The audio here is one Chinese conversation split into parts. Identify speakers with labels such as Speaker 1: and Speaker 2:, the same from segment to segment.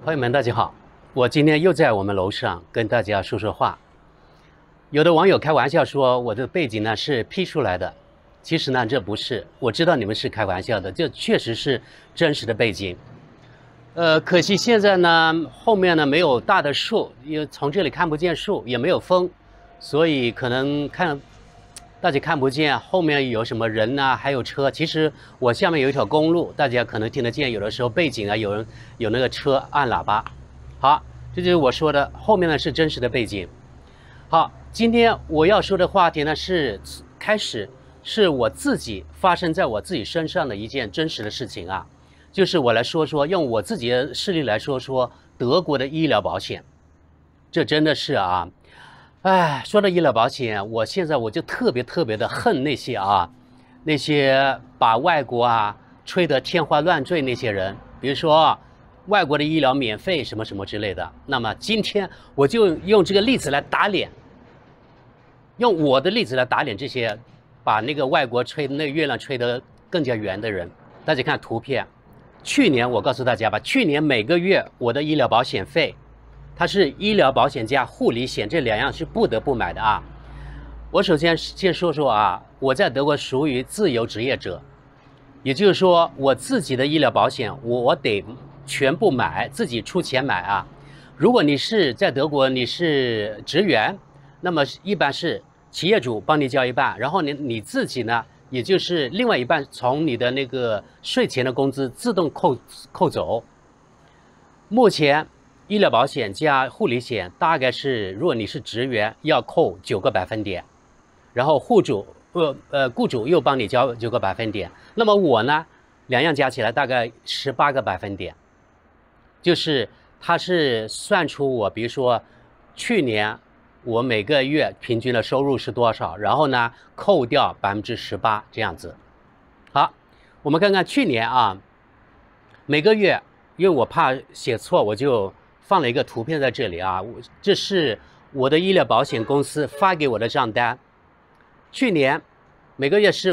Speaker 1: 朋友们，大家好，我今天又在我们楼上跟大家说说话。有的网友开玩笑说我的背景呢是 P 出来的，其实呢这不是，我知道你们是开玩笑的，这确实是真实的背景。可惜现在呢后面呢没有大的树，因为从这里看不见树，也没有风，所以可能大家看不见后面有什么人呐、还有车。其实我下面有一条公路，大家可能听得见。有的时候背景啊，有那个车按喇叭。好，这就是我说的，后面呢是真实的背景。好，今天我要说的话题呢是我自己发生在我自己身上的一件真实的事情啊，就是我来说说，用我自己的事例来说说德国的医疗保险。这真的是啊。哎，说到医疗保险，现在我就特别的恨那些把外国吹得天花乱坠那些人，比如说外国的医疗免费什么什么之类的。那么今天我就用这个例子来打脸，用我的例子来打脸这些把那个外国吹那个月亮吹得更加圆的人。大家看图片，去年我告诉大家吧，去年每个月我的医疗保险费。它是医疗保险加护理险，这两样是不得不买的啊。我首先先说说啊，我在德国属于自由职业者，也就是说我自己的医疗保险我得全部买，自己出钱买啊。如果你是在德国你是职员，那么一般是企业主帮你交一半，然后你自己呢，也就是另外一半从你的那个税前的工资自动扣走。目前医疗保险加护理险大概是，如果你是职员，要扣9个百分点，然后雇主又帮你交9个百分点。那么我呢，两样加起来大概18个百分点，就是它是算出我，比如说去年我每个月平均的收入是多少，然后呢扣掉18%这样子。好，我们看看去年啊，每个月，因为我怕写错，我就放了一个图片在这里啊，这是我的医疗保险公司发给我的账单。去年每个月是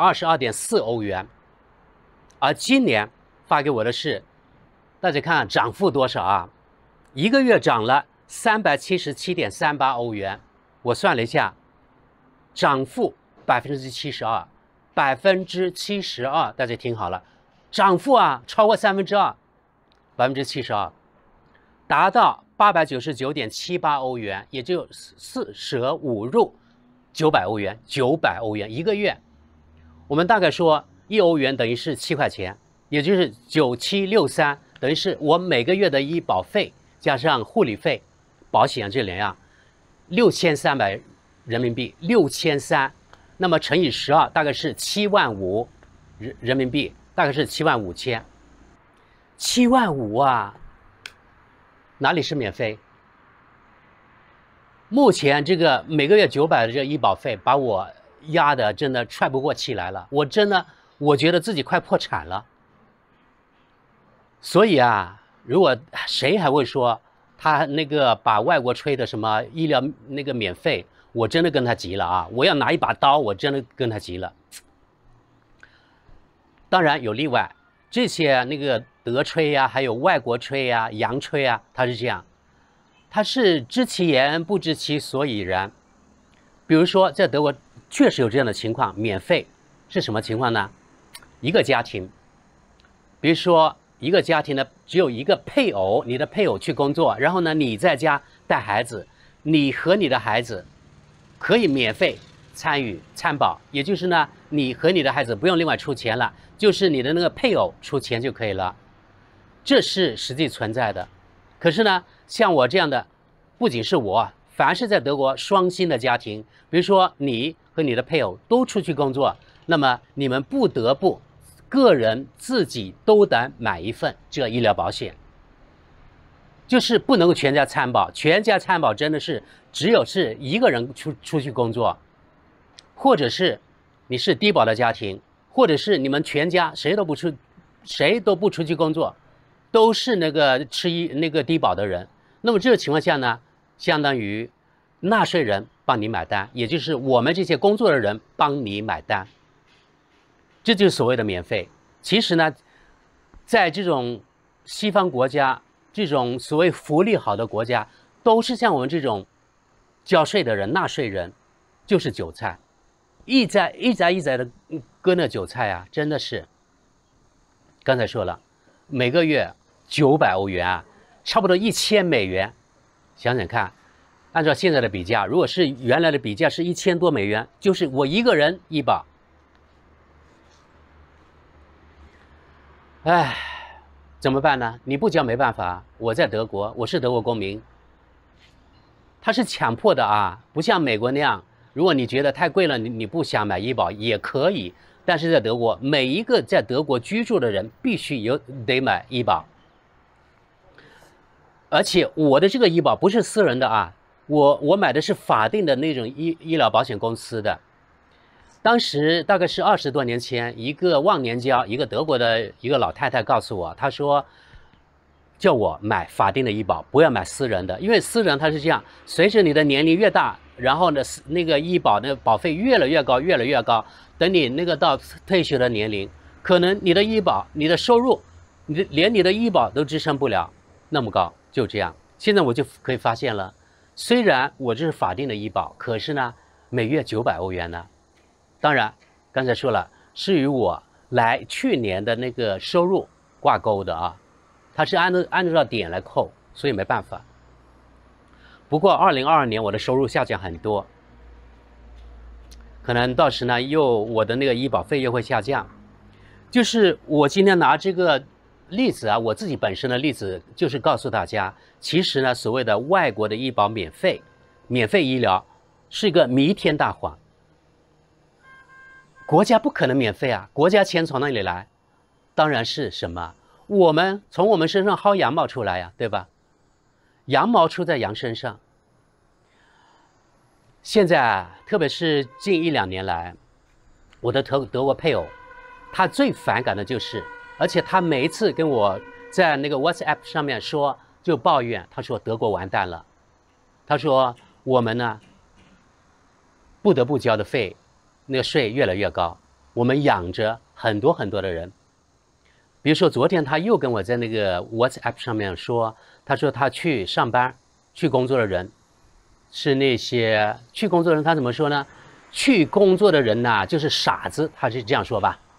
Speaker 1: 522.4欧元，而今年发给我的是，大家看涨幅多少啊？一个月涨了377.38欧元，我算了一下，涨幅72%，72%，大家听好了，涨幅超过2/3%，72%。达到899.78欧元，也就4舍5入900欧元，900欧元一个月。我们大概说1欧元等于是7块钱，也就是9763，等于是我每个月的医保费加上护理费、保险这两样，6300人民币，6300，那么乘以12，大概是75000人民币，大概是75000，75000啊！哪里是免费？目前这个每个月900的这个医保费，把我压得真的喘不过气来了。我觉得自己快破产了。所以如果谁还会说他那个把外国吹的什么医疗那个免费，我真的跟他急了啊！我要拿一把刀，我真的跟他急了。当然有例外。这些那个德吹还有外国吹洋吹它是这样，它是知其言不知其所以然。比如说在德国确实有这样的情况，免费是什么情况呢？一个家庭，比如说一个家庭呢只有一个配偶，你的配偶去工作，然后呢你在家带孩子，你和你的孩子可以免费参保，也就是呢你和你的孩子不用另外出钱了，就是你的那个配偶出钱就可以了，这是实际存在的。可是呢，像我这样的，不仅是我，凡是在德国双薪的家庭，比如说你和你的配偶都出去工作，那么你们不得不个人自己都得买一份这医疗保险，就是不能够全家参保。全家参保真的是只有是一个人出去工作，或者是你是低保的家庭，或者是你们全家谁都不出去工作，都是那个那个低保的人。那么这个情况下呢，相当于纳税人帮你买单，也就是我们这些工作的人帮你买单，这就是所谓的免费。其实呢，在这种西方国家这种所谓福利好的国家，都是像我们这种交税的人、纳税人，就是韭菜，一栽的割那韭菜啊，真的是。刚才说了，每个月900欧元啊，差不多1000美元，想想看，按照现在的比价，如果是原来的比价是1000多美元，就是我一个人医保。唉，怎么办呢？你不交没办法，我在德国，我是德国公民，他是强迫的啊，不像美国那样，如果你觉得太贵了，你不想买医保也可以，但是在德国，每一个在德国居住的人必须得买医保，而且我的这个医保不是私人的啊，我买的是法定的那种医疗保险公司的。当时大概是20多年前，一个忘年交，一个德国的一个老太太告诉我，她说叫我买法定的医保，不要买私人的，因为私人它是这样，随着你的年龄越大，然后呢，那个医保的保费越来越高，越来越高，等你那个到退休的年龄，可能你的医保、你的收入，连你的医保都支撑不了那么高，就这样。现在我就可以发现了，虽然我这是法定的医保，可是呢，每月900欧元呢。当然，刚才说了，是与我去年的那个收入挂钩的啊，它是按照点来扣，所以没办法。不过2022年我的收入下降很多，可能到时呢我的那个医保费又会下降。就是我今天拿这个例子啊，我自己本身的例子，就是告诉大家，其实呢，所谓的外国的医保免费医疗是一个弥天大谎。国家不可能免费啊，国家钱从哪里来？当然是什么？从我们身上薅羊毛出来呀，对吧？羊毛出在羊身上。现在啊，特别是近1-2年来，我的德国配偶，他最反感的就是，而且他每一次跟我在那个 WhatsApp 上面说，就抱怨，他说德国完蛋了，他说我们呢不得不交的那个税越来越高，我们养着很多的人。比如说昨天他又跟我在那个 WhatsApp 上面说，他说他去上班去工作的人是那些去工作的人，他怎么说呢？去工作的人呢就是傻子，他是这样说吧。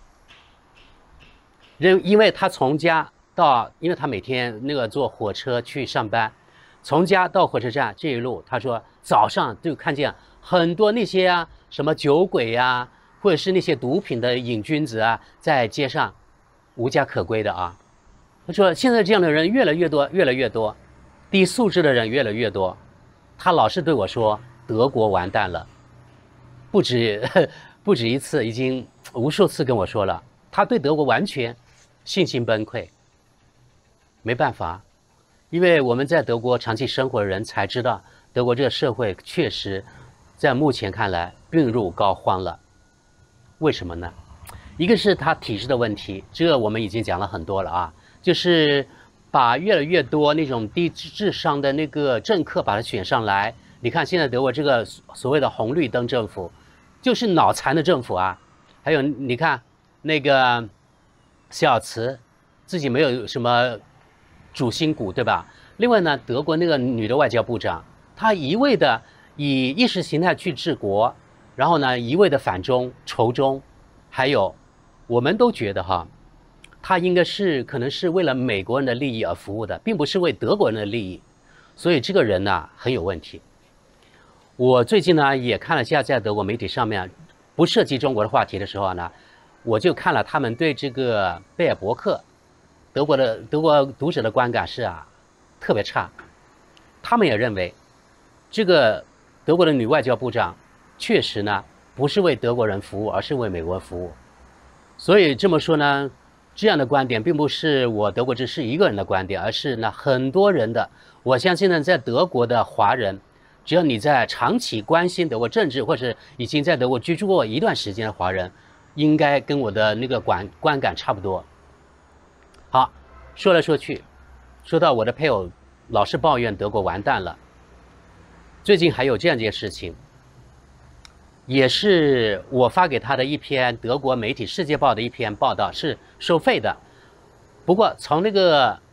Speaker 1: 因为他从家到，因为他每天那个坐火车去上班，从家到火车站这一路，他说早上就看见很多那些啊什么酒鬼呀，或者是那些毒品的瘾君子啊，在街上无家可归的啊。他说现在这样的人越来越多，低素质的人越来越多。他老是对我说德国完蛋了，不止一次，已经无数次跟我说了，他对德国完全信心崩溃。没办法，因为我们在德国长期生活的人才知道，德国这个社会确实在目前看来病入膏肓了。为什么呢？一个是他体制的问题，这个我们已经讲了很多了啊，就是把越来越多那种低智商的那个政客把他选上来。你看现在德国这个所谓的红绿灯政府，就是脑残的政府啊。还有你看那个小茨自己没有什么主心骨，对吧？另外呢，德国那个女的外交部长，她一味的以意识形态去治国，然后呢一味的反中仇中，还有我们都觉得哈，她应该可能是为了美国人的利益而服务的，并不是为德国人的利益，所以这个人呢很有问题。我最近呢也看了下在德国媒体上面不涉及中国的话题的时候呢，我就看了他们对这个贝尔伯克德国读者的观感是啊特别差。他们也认为这个德国的女外交部长确实呢不是为德国人服务，而是为美国服务。所以这么说呢，这样的观点并不是我德国只是一个人的观点，而是呢很多人的。我相信呢在德国的华人，只要你在长期关心德国政治，或是已经在德国居住过一段时间的华人，应该跟我的那个观感差不多。好，说来说去，说到我的配偶老是抱怨德国完蛋了。最近还有这样一件事情，也是我发给他的一篇德国媒体《世界报》的一篇报道，是收费的。不过从那个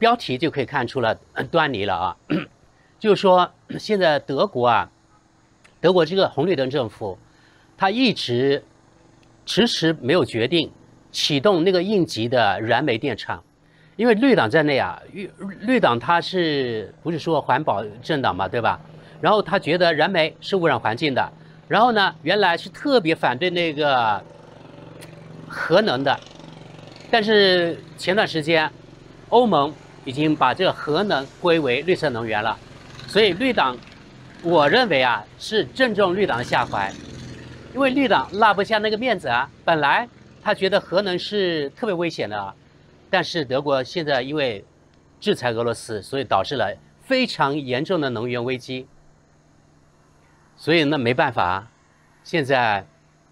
Speaker 1: 标题就可以看出了端倪了啊，就是说现在德国这个红绿灯政府，它一直迟迟没有决定启动那个应急的燃煤电厂，因为绿党在内啊，绿党它不是说环保政党嘛，对吧？然后他觉得燃煤是污染环境的，然后呢，原来是特别反对那个核能的，但是前段时间欧盟已经把这个核能归为绿色能源了，所以绿党，我认为啊是正中绿党的下怀，因为绿党拉不下那个面子啊，本来他觉得核能是特别危险的，但是德国现在因为制裁俄罗斯，所以导致了非常严重的能源危机，所以那没办法，现在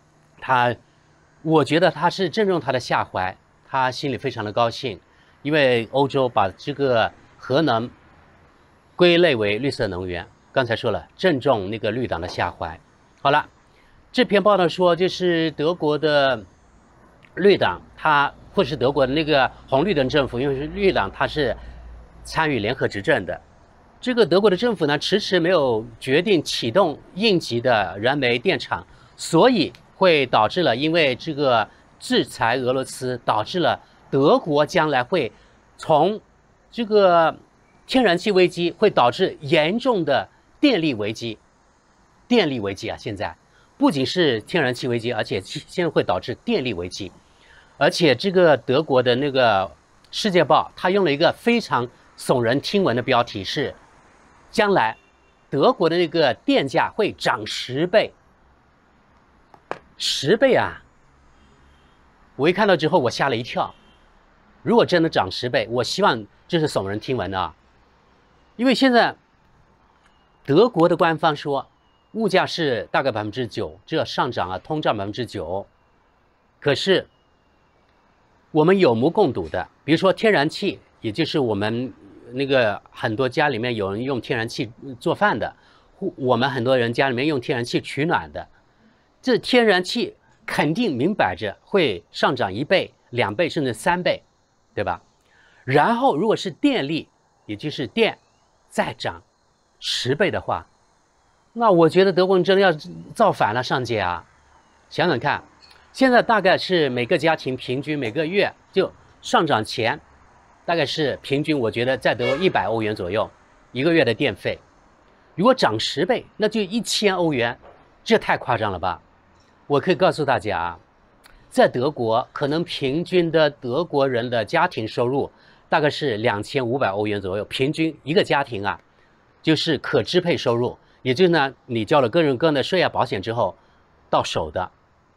Speaker 1: 我觉得他是正中他的下怀，他心里非常的高兴，因为欧洲把这个核能归类为绿色能源，刚才说了正中那个绿党的下怀。好了，这篇报道说就是德国的绿党，或是德国的那个红绿灯政府，因为是绿党，它是参与联合执政的。这个德国的政府呢，迟迟没有决定启动应急的燃煤电厂，所以会导致了，因为这个制裁俄罗斯，导致了德国将来会从这个天然气危机会导致严重的电力危机。电力危机啊，现在不仅是天然气危机，而且现在会导致电力危机。而且这个德国的那个《世界报》，它用了一个非常耸人听闻的标题是：将来德国的那个电价会涨10倍。10倍啊！我一看到之后，我吓了一跳。如果真的涨10倍，我希望这是耸人听闻的啊，因为现在德国的官方说，物价是大概9%，这上涨啊，通胀9%。可是我们有目共睹的，比如说天然气，也就是我们那个很多家里面有人用天然气做饭的，我们很多人家里面用天然气取暖的，这天然气肯定明摆着会上涨1倍、2倍甚至3倍，对吧？然后如果是电力，也就是电再涨10倍的话，那我觉得德国人真的要造反了，上街啊！想想看，现在大概是每个家庭平均每个月就上涨前，大概是平均，我觉得在德国100欧元左右一个月的电费。如果涨10倍，那就1000欧元，这太夸张了吧？我可以告诉大家啊，在德国可能平均的德国人的家庭收入大概是2500欧元左右，平均一个家庭啊，就是可支配收入，也就是呢，你交了个人的税啊、保险之后到手的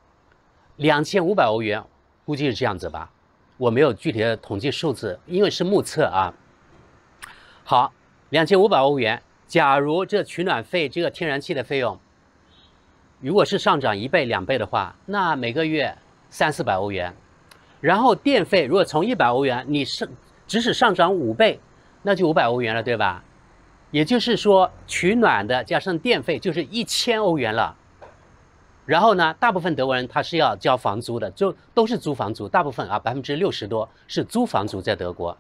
Speaker 1: 2500欧元，估计是这样子吧。我没有具体的统计数字，因为是目测啊。好，2500欧元，假如这取暖费、这个天然气的费用，如果是上涨1倍、2倍的话，那每个月300-400欧元。然后电费如果从100欧元，你只是上涨5倍，那就500欧元了，对吧？也就是说，取暖的加上电费就是1000欧元了。然后呢，大部分德国人他是要交房租的，就都是租房族，大部分啊60%多是租房族，在德国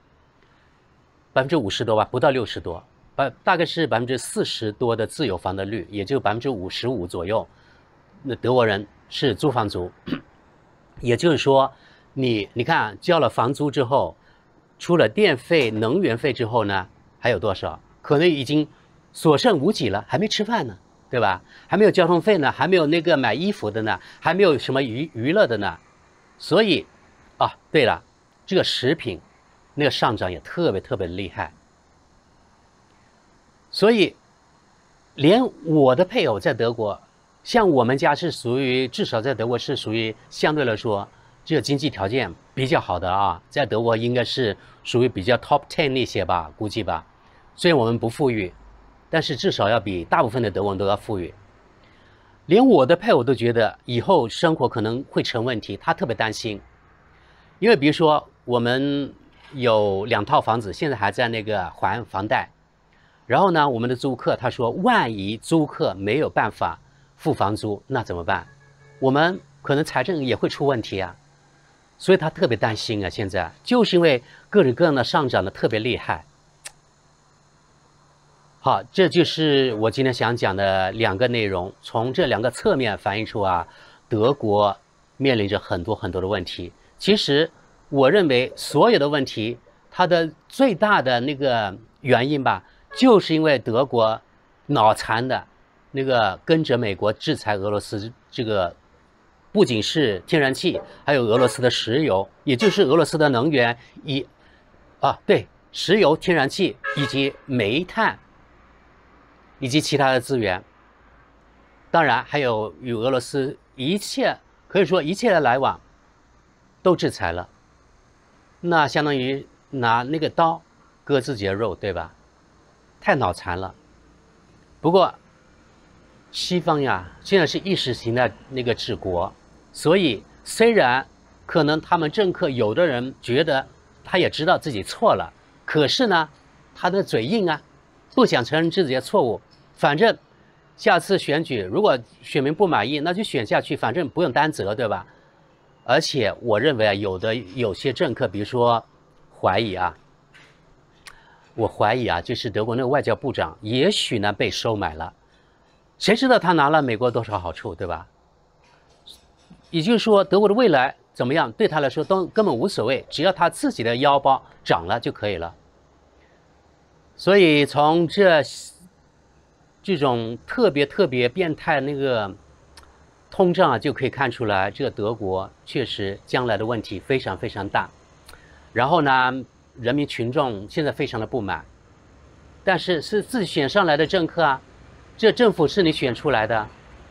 Speaker 1: 50%多吧，不到60%多，大概是40%多的自有房的率，也就55%左右。那德国人是租房族，也就是说，你看交了房租之后，除了电费、能源费之后呢，还有多少？可能已经所剩无几了，还没吃饭呢。对吧？还没有交通费呢，还没有那个买衣服的呢，还没有什么娱乐的呢。所以，啊，对了，这个食品那个上涨也特别特别厉害。所以，连我的配偶在德国，像我们家是属于至少在德国是属于相对来说这个经济条件比较好的啊，在德国应该是属于比较 top 10那些吧，估计吧。虽然我们不富裕，但是至少要比大部分的德国人都要富裕。连我的配偶都觉得以后生活可能会成问题，他特别担心。因为比如说我们有2套房子，现在还在那个还房贷。然后呢，我们的租客他说，万一租客没有办法付房租，那怎么办？我们可能财政也会出问题啊。 所以他特别担心啊。现在就是因为各种各样的上涨的特别厉害。好，这就是我今天想讲的2个内容。从这2个侧面反映出啊，德国面临着很多很多的问题。其实我认为所有的问题，它的最大的那个原因吧，就是因为德国脑残的那个跟着美国制裁俄罗斯，这个不仅是天然气，还有俄罗斯的石油，也就是俄罗斯的能源对，石油、天然气以及煤炭。以及其他的资源，当然还有与俄罗斯可以说一切的来往都制裁了，那相当于拿那个刀割自己的肉，对吧？太脑残了。不过西方呀，现在是意识形态那个治国，所以虽然可能他们政客有的人觉得他也知道自己错了，可是呢，他的嘴硬啊。不想承认自己的错误，反正下次选举如果选民不满意，那就选下去，反正不用担责，对吧？而且我认为啊，有些政客，比如说我怀疑啊，就是德国那个外交部长，也许呢被收买了，谁知道他拿了美国多少好处，对吧？也就是说，德国的未来怎么样，对他来说都根本无所谓，只要他自己的腰包涨了就可以了。所以从这种特别变态那个通胀啊，就可以看出来，这个德国确实将来的问题非常非常大。然后呢，人民群众现在非常的不满，但是是自己选上来的政客啊，这政府是你选出来的，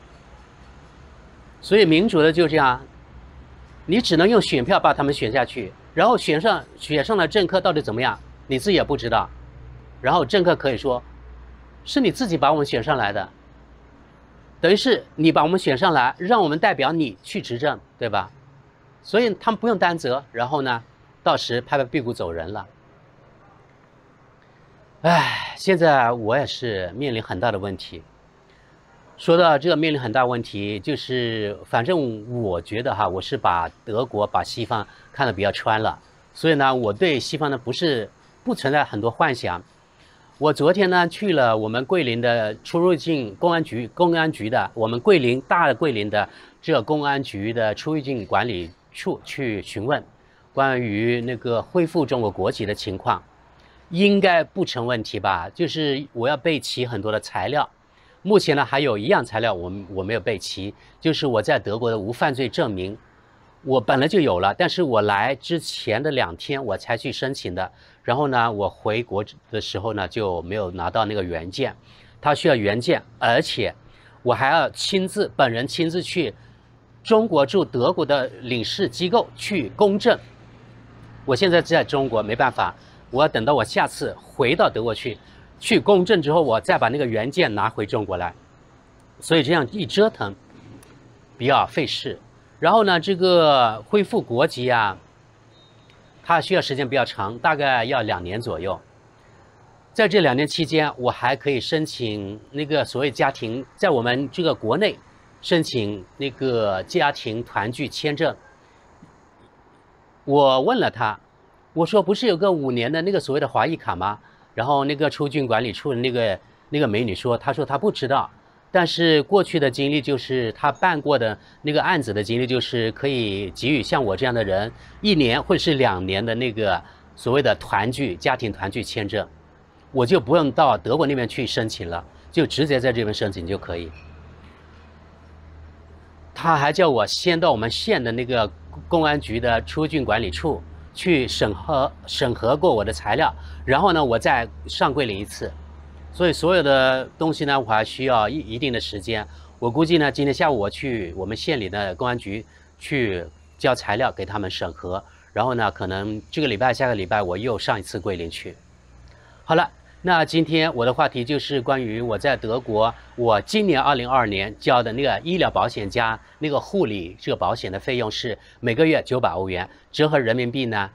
Speaker 1: 所以民主的就这样，你只能用选票把他们选下去，然后选上的政客到底怎么样，你自己也不知道。然后政客可以说，是你自己把我们选上来的，等于是你把我们选上来，让我们代表你去执政，对吧？所以他们不用担责，然后呢，到时拍拍屁股走人了。现在我也是面临很大的问题。说到这个面临很大问题，就是反正我觉得我是把德国、把西方看得比较穿了，所以呢，我对西方呢不存在很多幻想。我昨天呢去了我们桂林的出入境公安局的，我们大的桂林的这个公安局的出入境管理处去询问关于那个恢复中国国籍的情况，应该不成问题吧？就是我要备齐很多的材料，目前呢还有一样材料我没有备齐，就是我在德国的无犯罪证明。我本来就有了，但是我来之前的2天我才去申请的，然后呢，我回国的时候呢就没有拿到那个原件，它需要原件，而且我还要本人亲自去中国驻德国的领事机构去公证。我现在在中国没办法，我要等到我下次回到德国去公证之后，我再把那个原件拿回中国来，所以这样一折腾比较费事。然后呢，这个恢复国籍啊，它需要时间比较长，大概要2年左右。在这2年期间，我还可以申请那个所谓家庭，在我们这个国内申请那个家庭团聚签证。我问了他，我说不是有个5年的那个所谓的华裔卡吗？然后那个出入境管理处的那个美女说，她说她不知道。但是过去的经历就是他办过的那个案子的经历，就是可以给予像我这样的人1年或者是2年的那个所谓的家庭团聚签证，我就不用到德国那边去申请了，就直接在这边申请就可以。他还叫我先到我们县的那个公安局的出入境管理处去审核过我的材料，然后呢，我再上桂林一次。所以所有的东西呢，我还需要一定的时间。我估计呢，今天下午我去我们县里的公安局去交材料给他们审核，然后呢，可能这个礼拜、下个礼拜我又上一次桂林去。好了，那今天我的话题就是关于我在德国，我今年2022年交的那个医疗保险加那个护理这个保险的费用是每个月900欧元，折合人民币呢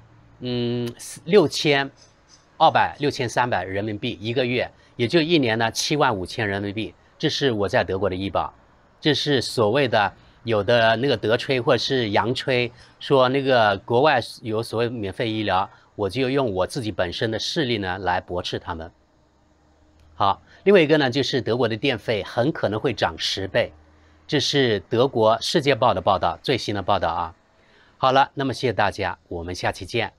Speaker 1: ，6200、6300人民币一个月，也就1年呢75000人民币。这是我在德国的医保，这是所谓的有的那个德吹或者是洋吹，说那个国外有所谓免费医疗，我就用我自己本身的势力呢来驳斥他们。好，另外一个呢就是德国的电费很可能会涨10倍，这是德国《世界报》的报道，最新的报道啊。好了，那么谢谢大家，我们下期见。